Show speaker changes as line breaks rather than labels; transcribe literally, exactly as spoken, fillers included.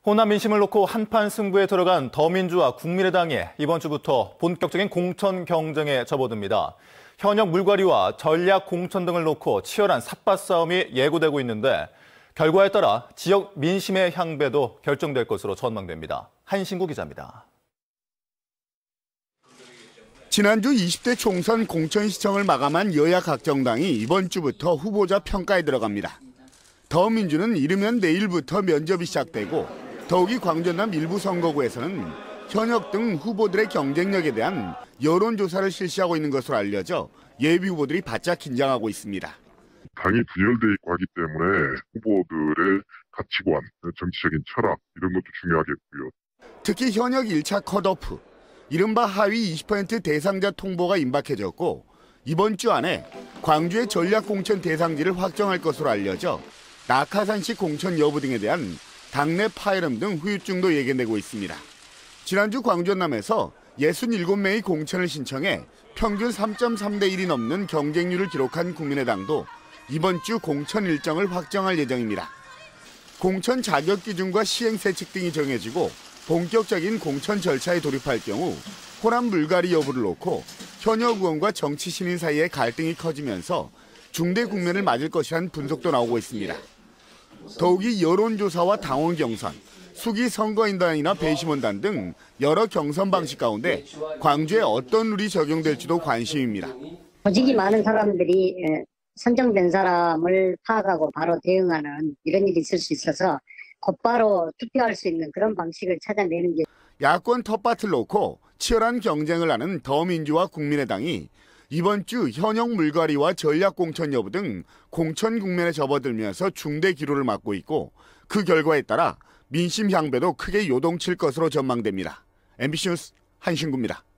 호남 민심을 놓고 한판 승부에 들어간 더민주와 국민의당이 이번 주부터 본격적인 공천 경쟁에 접어듭니다. 현역 물갈이와 전략 공천 등을 놓고 치열한 삿바 싸움이 예고되고 있는데 결과에 따라 지역 민심의 향배도 결정될 것으로 전망됩니다. 한신구 기자입니다.
지난주 이십 대 총선 공천시청을 마감한 여야 각 정당이 이번 주부터 후보자 평가에 들어갑니다. 더민주는 이르면 내일부터 면접이 시작되고 더욱이 광전남 일부 선거구에서는 현역 등 후보들의 경쟁력에 대한 여론조사를 실시하고 있는 것으로 알려져 예비 후보들이 바짝 긴장하고 있습니다.
당이 분열돼 있고 하기 때문에 후보들의 가치관, 정치적인 철학 이런 것도 중요하겠고요.
특히 현역 일 차 컷오프, 이른바 하위 이십 퍼센트 대상자 통보가 임박해졌고 이번 주 안에 광주의 전략공천 대상지를 확정할 것으로 알려져 낙하산식 공천 여부 등에 대한 당내 파열음 등 후유증도 예견되고 있습니다. 지난주 광전남에서 육십칠 명의 공천을 신청해 평균 삼 점 삼 대 일이 넘는 경쟁률을 기록한 국민의당도 이번 주 공천 일정을 확정할 예정입니다. 공천 자격 기준과 시행 세칙 등이 정해지고 본격적인 공천 절차에 돌입할 경우 호남 물갈이 여부를 놓고 현역 의원과 정치 신인 사이의 갈등이 커지면서 중대 국면을 맞을 것이라는 분석도 나오고 있습니다. 더욱이 여론조사와 당원 경선, 수기 선거인단이나 배심원단 등 여러 경선 방식 가운데 광주에 어떤 룰이 적용될지도 관심입니다.
조직이 많은 사람들이 선정된 사람을 파악하고 바로 대응하는 이런 일이 있을 수 있어서 곧바로 투표할 수 있는 그런 방식을 찾아내는 게.
야권 텃밭을 놓고 치열한 경쟁을 하는 더민주와 국민의당이 이번 주 현역 물갈이와 전략 공천 여부 등 공천 국면에 접어들면서 중대 기로를 맞고 있고 그 결과에 따라 민심 향배도 크게 요동칠 것으로 전망됩니다. 엠비씨 뉴스 한신구입니다.